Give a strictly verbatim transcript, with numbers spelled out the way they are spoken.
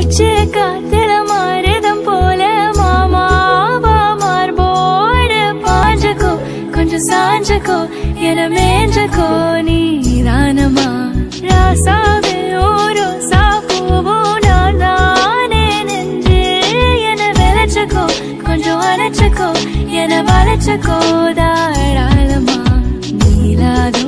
மூச்சு காத்துல மாறுதம் போல மாமாவா மார்போடு பாஞ்சக்கோ கொஞ்சம் சாஞ்சக்கோ என மேஞ்சக்கோ நீதானமா ராசாவே ஓரோ சாப்பூவோ நான் தானே நெஞ்சு என விளைச்சக்கோ கொஞ்சம் அணைச்சக்கோ என வளைச்சக்கோ தாராளமா நீலாதோ